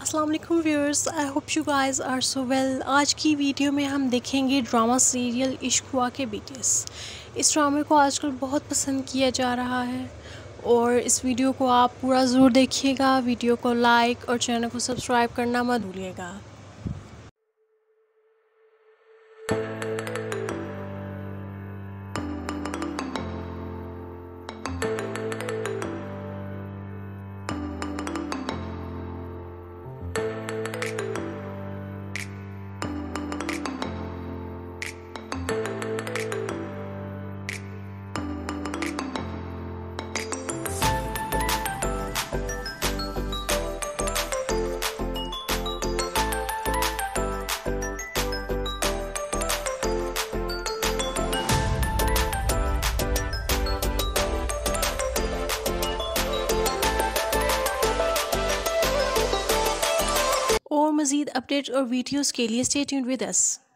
अस्सलाम वालेकुम viewers, I hope you guys are so well. आज की वीडियो में हम देखेंगे ड्रामा सीरियल इश्क हुआ के बीटीएस। इस ड्रामे को आजकल बहुत पसंद किया जा रहा है और इस वीडियो को आप पूरा ज़रूर देखिएगा। वीडियो को लाइक और चैनल को सब्सक्राइब करना मत भूलिएगा। और मज़ीद अपडेट्स और वीडियोज़ के लिए स्टे ट्यून्ड विद अस।